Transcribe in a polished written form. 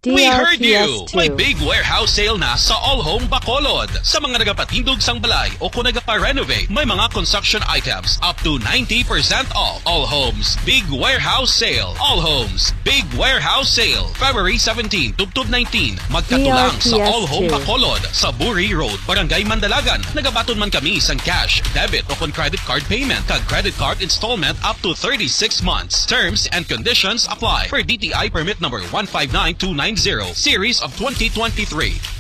We heard you! DRPS 2. May big warehouse sale na sa AllHome Bacolod. Sa mga nagapatindog sang balay o kung nagapa-renovate, may mga construction items up to 90% off. AllHome's Big Warehouse Sale. AllHome's Big Warehouse Sale. February 17 to 19. Magkatulang sa DRPS AllHome 2. Bacolod sa Buri Road, Barangay Mandalagan. Nagabaton man kami sang cash, debit o kon credit card payment. Kag credit card installment up to 36 months. Terms and conditions apply. Per DTI permit number 159290, series of 2023.